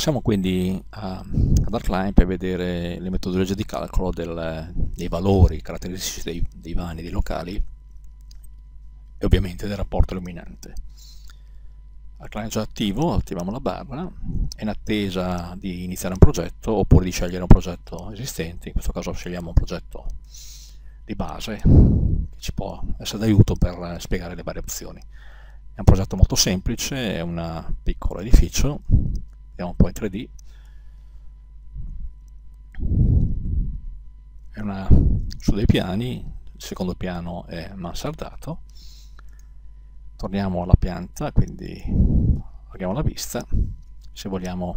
Passiamo quindi ad Arcline per vedere le metodologie di calcolo dei valori caratteristici dei vani, dei locali e ovviamente del rapporto illuminante. Arcline è già attivo, attiviamo la barra, è in attesa di iniziare un progetto oppure di scegliere un progetto esistente. In questo caso scegliamo un progetto di base che ci può essere d'aiuto per spiegare le varie opzioni. È un progetto molto semplice, è un piccolo edificio, vediamo un po' in 3D, è su dei piani, il secondo piano è mansardato. Torniamo alla pianta, quindi allarghiamo la vista. Se vogliamo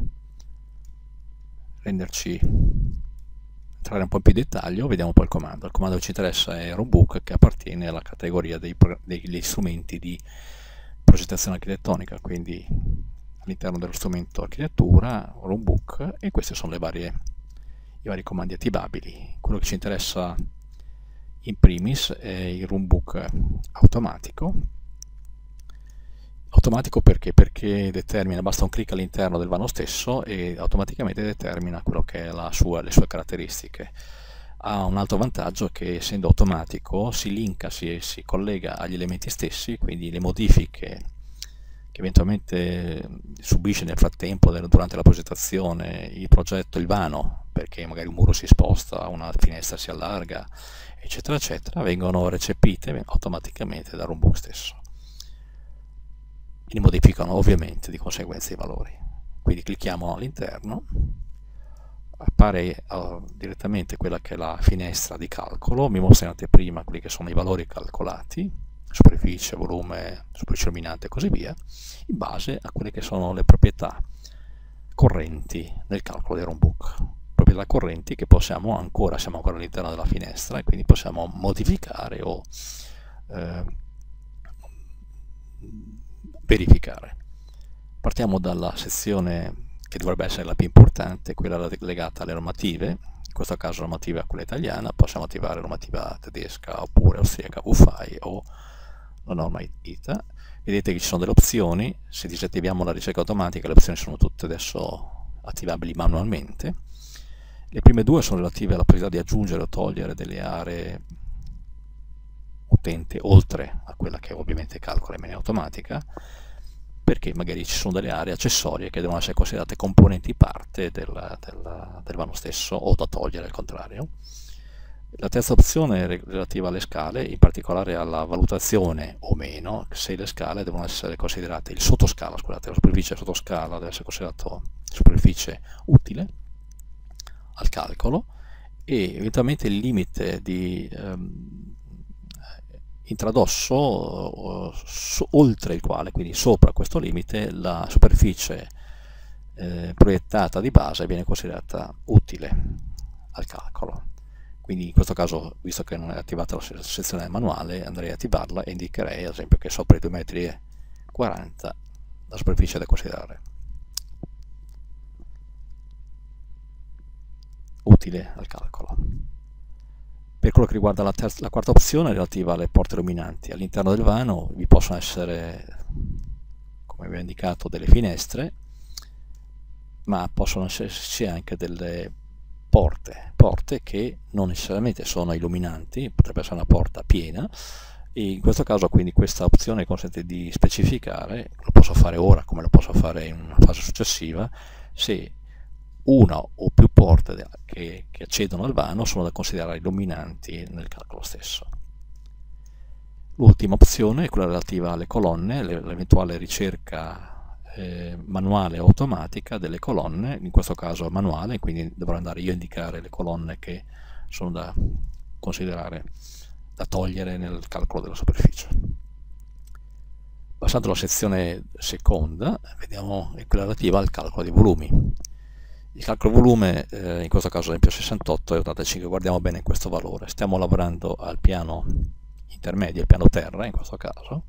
entrare un po' in più di dettaglio, vediamo un po' il comando. Il comando che ci interessa è Roombook, che appartiene alla categoria degli strumenti di progettazione architettonica, quindi all'interno dello strumento architettura, Roombook, e questi sono i vari comandi attivabili. Quello che ci interessa in primis è il Roombook automatico. Automatico perché? Perché determina, basta un clic all'interno del vano stesso e automaticamente determina quello che è le sue caratteristiche. Ha un altro vantaggio che, essendo automatico, si linka, si collega agli elementi stessi, quindi le modifiche che eventualmente subisce nel frattempo durante la progettazione il progetto, il vano, perché magari un muro si sposta, una finestra si allarga, eccetera eccetera, vengono recepite automaticamente dal Roombook stesso. Li modificano ovviamente di conseguenza i valori. Quindi clicchiamo all'interno, appare direttamente quella che è la finestra di calcolo, mi mostra in anteprima quelli che sono i valori calcolati, superficie, volume, superficie illuminante e così via, in base a quelle che sono le proprietà correnti nel calcolo del Roombook. Proprietà correnti che siamo ancora all'interno della finestra e quindi possiamo modificare o verificare. Partiamo dalla sezione che dovrebbe essere la più importante, quella legata alle normative, in questo caso normativa quella italiana, possiamo attivare la normativa tedesca oppure austriaca UFAI o la norma ITA. Vedete che ci sono delle opzioni, se disattiviamo la ricerca automatica le opzioni sono tutte adesso attivabili manualmente. Le prime due sono relative alla possibilità di aggiungere o togliere delle aree utente oltre a quella che ovviamente calcola in maniera automatica, perché magari ci sono delle aree accessorie che devono essere considerate componenti parte del vano stesso o da togliere al contrario. La terza opzione è relativa alle scale, in particolare alla valutazione o meno se le scale devono essere considerate, il sottoscala, scusate, la superficie sottoscala deve essere considerata superficie utile al calcolo, e eventualmente il limite di intradosso oltre il quale, quindi sopra questo limite, la superficie proiettata di base viene considerata utile al calcolo. Quindi in questo caso, visto che non è attivata la sezione manuale, andrei a attivarla e indicherei ad esempio che sopra i 2,40 m la superficie è da considerare utile al calcolo. Per quello che riguarda la quarta opzione relativa alle porte illuminanti, all'interno del vano vi possono essere, come vi ho indicato, delle finestre, ma possono esserci anche delle porte che non necessariamente sono illuminanti, potrebbe essere una porta piena, e in questo caso quindi questa opzione consente di specificare, lo posso fare ora come lo posso fare in una fase successiva, se una o più porte che accedono al vano sono da considerare illuminanti nel calcolo stesso. L'ultima opzione è quella relativa alle colonne, l'eventuale ricerca manuale o automatica delle colonne, in questo caso manuale, quindi dovrò andare io a indicare le colonne che sono da considerare, da togliere nel calcolo della superficie. Passando alla sezione seconda, vediamo quella relativa al calcolo dei volumi. Il calcolo volume, in questo caso ad esempio 68 e 85, guardiamo bene questo valore, stiamo lavorando al piano intermedio, al piano terra in questo caso,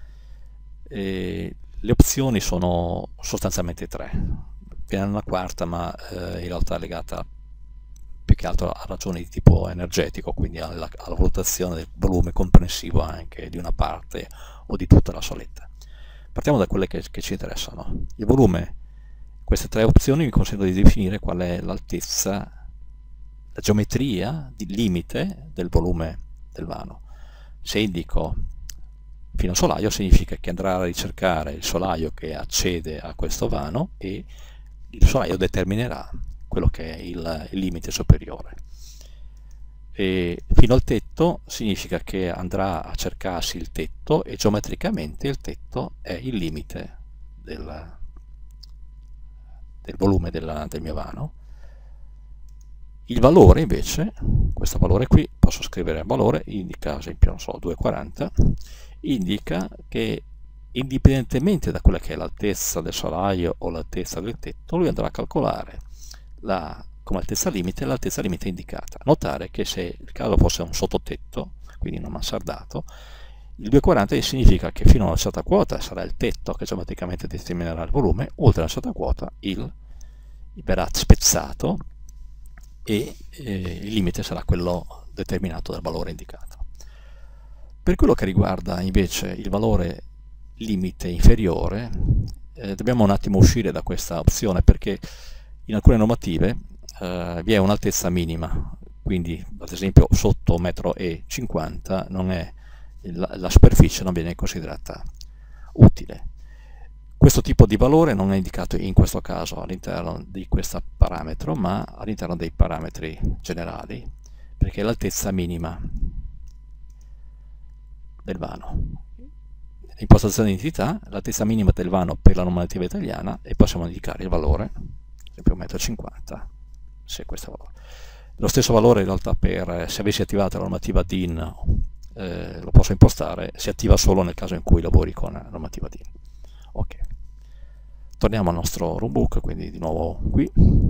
e le opzioni sono sostanzialmente tre, ve ne una quarta ma in realtà è legata più che altro a ragioni di tipo energetico, quindi alla valutazione del volume comprensivo anche di una parte o di tutta la soletta. Partiamo da quelle che ci interessano. Il volume Queste tre opzioni mi consentono di definire qual è l'altezza, la geometria di limite del volume del vano. Se indico fino al solaio significa che andrà a ricercare il solaio che accede a questo vano e il solaio determinerà quello che è il limite superiore. E fino al tetto significa che andrà a cercarsi il tetto e geometricamente il tetto è il limite del volume del mio vano. Il valore invece, questo valore qui, posso scrivere valore, indica ad esempio, non so, 2,40, indica che indipendentemente da quella che è l'altezza del solaio o l'altezza del tetto, lui andrà a calcolare come altezza limite l'altezza limite indicata. Notare che se il caso fosse un sottotetto, quindi non mansardato, il 2,40 significa che fino a una certa quota sarà il tetto che geometricamente determinerà il volume, oltre una certa quota verrà spezzato e il limite sarà quello determinato dal valore indicato. Per quello che riguarda invece il valore limite inferiore, dobbiamo un attimo uscire da questa opzione, perché in alcune normative vi è un'altezza minima, quindi ad esempio sotto 1,50 m la superficie non viene considerata utile. Questo tipo di valore non è indicato in questo caso all'interno di questo parametro, ma all'interno dei parametri generali, perché è l'altezza minima del vano. Impostazione di entità, l'altezza minima del vano per la normativa italiana, e possiamo indicare il valore, ad esempio 1,50 m, se questo valore. Lo stesso valore in realtà se avessi attivato la normativa DIN lo posso impostare, si attiva solo nel caso in cui lavori con la normativa DIN. Ok, torniamo al nostro roombook, quindi di nuovo qui,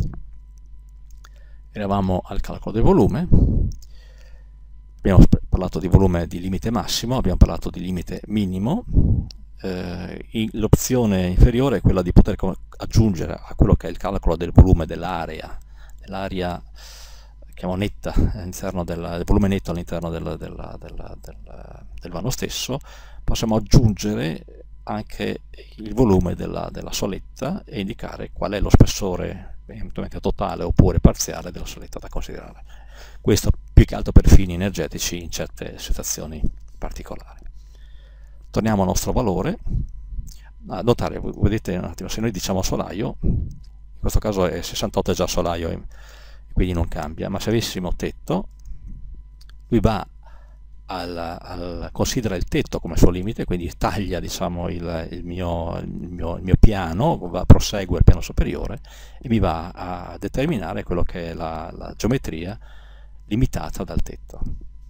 eravamo al calcolo del volume, abbiamo parlato di volume di limite massimo, abbiamo parlato di limite minimo, l'opzione inferiore è quella di poter aggiungere a quello che è il calcolo del volume dell'area chiamo netta, all'interno del volume netto all'interno del vano stesso, possiamo aggiungere anche il volume della soletta e indicare qual è lo spessore eventualmente totale oppure parziale della soletta da considerare. Questo più che altro per fini energetici in certe situazioni particolari. Torniamo al nostro valore. Notare, vedete un attimo, se noi diciamo solaio, in questo caso è 68 è già solaio, quindi non cambia, ma se avessimo tetto, lui va considera il tetto come suo limite, quindi taglia, diciamo, il mio piano, prosegue il piano superiore e mi va a determinare quello che è la geometria limitata dal tetto.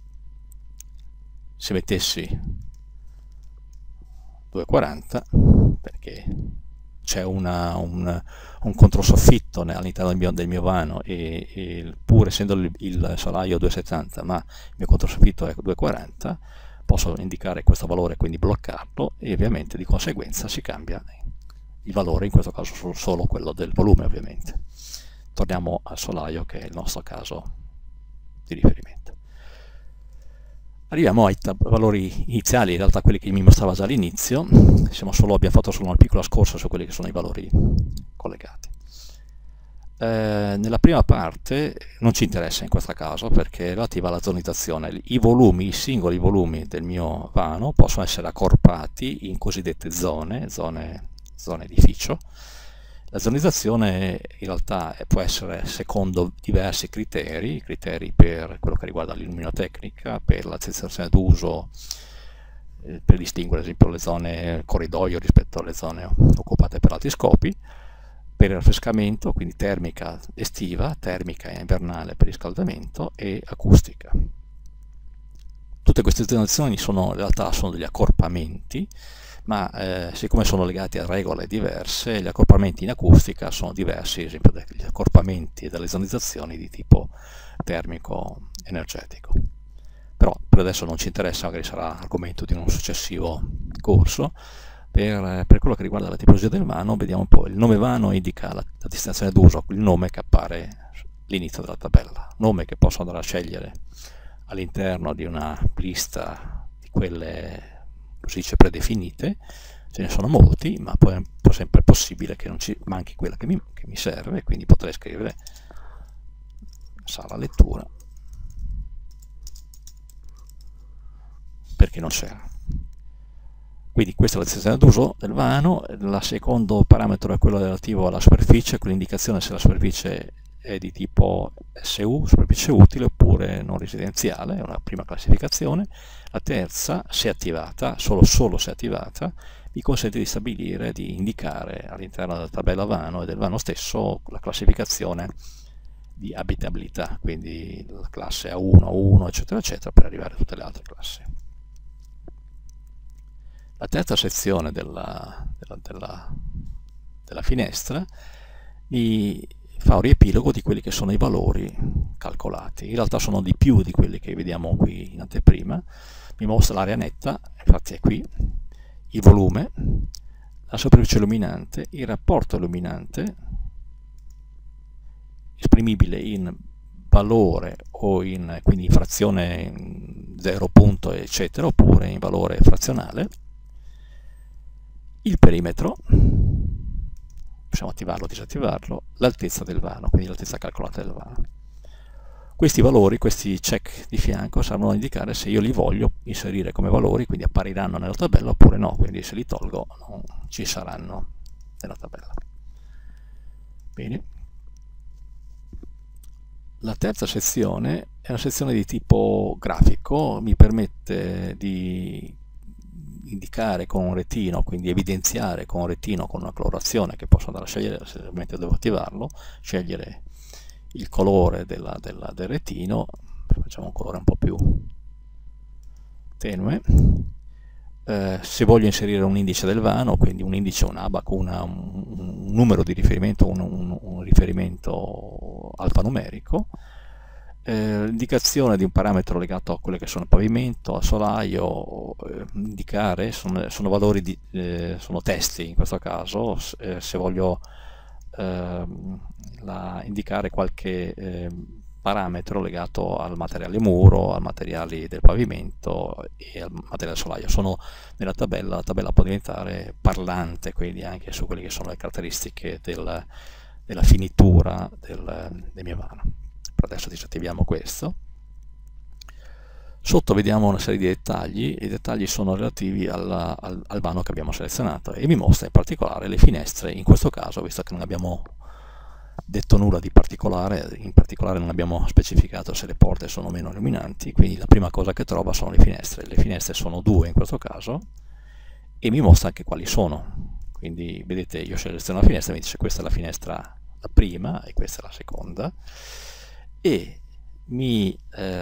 Se mettessi 2,40, perché c'è un controsoffitto all'interno del mio vano e pur essendo il solaio 2,70 ma il mio controsoffitto è 2,40, posso indicare questo valore, quindi bloccarlo, e ovviamente di conseguenza si cambia il valore, in questo caso solo quello del volume ovviamente. Torniamo al solaio che è il nostro caso di riferimento. Arriviamo ai valori iniziali, in realtà quelli che mi mostrava già all'inizio, abbiamo fatto solo una piccola scorsa su quelli che sono i valori collegati. Nella prima parte non ci interessa in questo caso perché è relativa alla zonizzazione. I singoli volumi del mio vano possono essere accorpati in cosiddette zone edificio. La zonizzazione in realtà può essere secondo diversi criteri per quello che riguarda l'illuminotecnica, per l'attestazione d'uso, per distinguere ad esempio le zone corridoio rispetto alle zone occupate per altri scopi, per il raffrescamento, quindi termica estiva, termica invernale per riscaldamento e acustica. Tutte queste zonizzazioni in realtà sono degli accorpamenti, ma siccome sono legati a regole diverse, gli accorpamenti in acustica sono diversi, ad esempio dagli accorpamenti e dalle zonizzazioni di tipo termico energetico. Però per adesso non ci interessa, magari sarà argomento di un successivo corso. Per quello che riguarda la tipologia del vano, vediamo un po'. Il nome vano indica la destinazione d'uso, il nome che appare all'inizio della tabella, nome che posso andare a scegliere all'interno di una lista di quelle, così dice, predefinite, ce ne sono molti, ma poi è sempre possibile che non ci manchi quella che mi serve, quindi potrei scrivere sala lettura, perché non c'era. Quindi questa è la descrizione d'uso del vano. Il secondo parametro è quello relativo alla superficie, con l'indicazione se la superficie è di tipo SU, superficie utile, oppure non residenziale, è una prima classificazione. La terza, se attivata, solo se attivata, vi consente di stabilire, di indicare all'interno della tabella vano e del vano stesso la classificazione di abitabilità, quindi la classe A1, A1, eccetera, eccetera, per arrivare a tutte le altre classi. La terza sezione della finestra mi fa un riepilogo di quelli che sono i valori calcolati. In realtà sono di più di quelli che vediamo qui in anteprima. Mi mostra l'area netta, infatti è qui, il volume, la superficie illuminante, il rapporto illuminante, esprimibile in valore o quindi in frazione 0 punto eccetera, oppure in valore frazionale, il perimetro, possiamo attivarlo o disattivarlo, l'altezza del vano, quindi l'altezza calcolata del vano. Questi valori, questi check di fianco, servono a indicare se io li voglio inserire come valori, quindi appariranno nella tabella oppure no, quindi se li tolgo non ci saranno nella tabella. Bene. La terza sezione è una sezione di tipo grafico, mi permette di indicare con un retino, quindi evidenziare con un retino con una colorazione che posso andare a scegliere se ovviamente devo attivarlo, scegliere il colore del retino, facciamo un colore un po' più tenue. Se voglio inserire un indice del vano, quindi un indice, un abaco, un numero di riferimento, un riferimento alfanumerico, l'indicazione di un parametro legato a quello che sono il pavimento, al solaio, indicare, sono valori sono testi in questo caso, se voglio indicare qualche parametro legato al materiale muro, al materiale del pavimento e al materiale solaio. Sono nella tabella, la tabella può diventare parlante, quindi anche su quelle che sono le caratteristiche della finitura del mio vano. Per adesso disattiviamo questo. Sotto vediamo una serie di dettagli, i dettagli sono relativi al vano che abbiamo selezionato e mi mostra in particolare le finestre, in questo caso, visto che non abbiamo detto nulla di particolare, in particolare non abbiamo specificato se le porte sono meno illuminanti, quindi la prima cosa che trova sono le finestre sono 2 in questo caso e mi mostra anche quali sono, quindi vedete io seleziono la finestra e mi dice questa è la finestra la prima e questa è la seconda e mi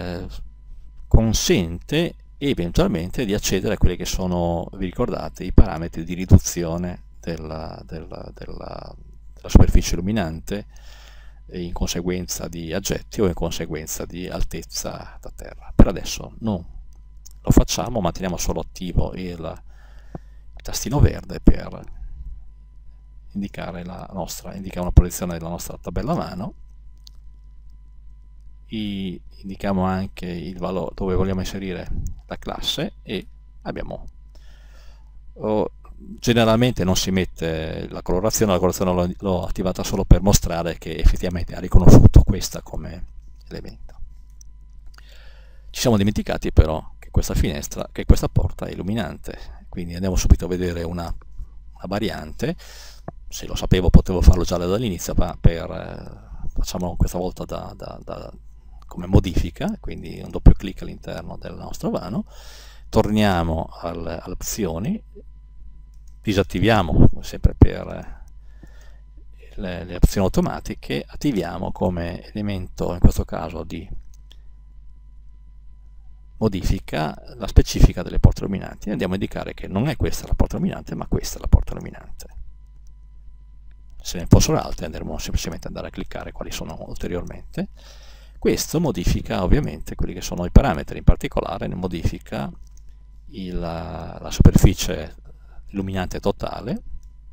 consente eventualmente di accedere a quelli che sono, vi ricordate, i parametri di riduzione della superficie illuminante in conseguenza di aggetti o in conseguenza di altezza da terra. Per adesso non lo facciamo, manteniamo solo attivo il tastino verde per indicare una posizione della nostra tabella mano. Indichiamo anche il valore dove vogliamo inserire la classe e abbiamo generalmente non si mette la colorazione l'ho attivata solo per mostrare che effettivamente ha riconosciuto questa come elemento. Ci siamo dimenticati però che questa finestra, che questa porta è illuminante, quindi andiamo subito a vedere una variante. Se lo sapevo potevo farlo già dall'inizio, ma facciamo questa volta come modifica, quindi un doppio clic all'interno del nostro vano, torniamo alle opzioni, disattiviamo sempre per le opzioni automatiche, attiviamo come elemento in questo caso di modifica la specifica delle porte illuminanti e andiamo a indicare che non è questa la porta illuminante ma questa è la porta illuminante. Se ne fossero altre andremo semplicemente andare a cliccare quali sono ulteriormente. Questo modifica ovviamente quelli che sono i parametri, in particolare ne modifica la superficie illuminante totale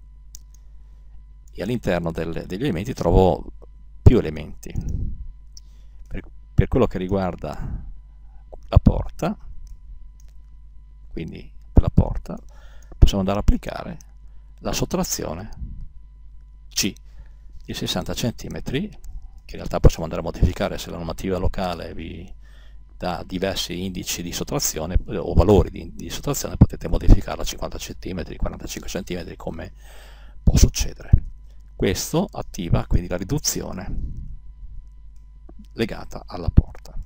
e all'interno degli elementi trovo più elementi. Per quello che riguarda la porta, quindi per la porta possiamo andare ad applicare la sottrazione C di 60 cm, che in realtà possiamo andare a modificare se la normativa locale vi dà diversi indici di sottrazione o valori di sottrazione, potete modificarla a 50 cm, 45 cm, come può succedere. Questo attiva quindi la riduzione legata alla porta.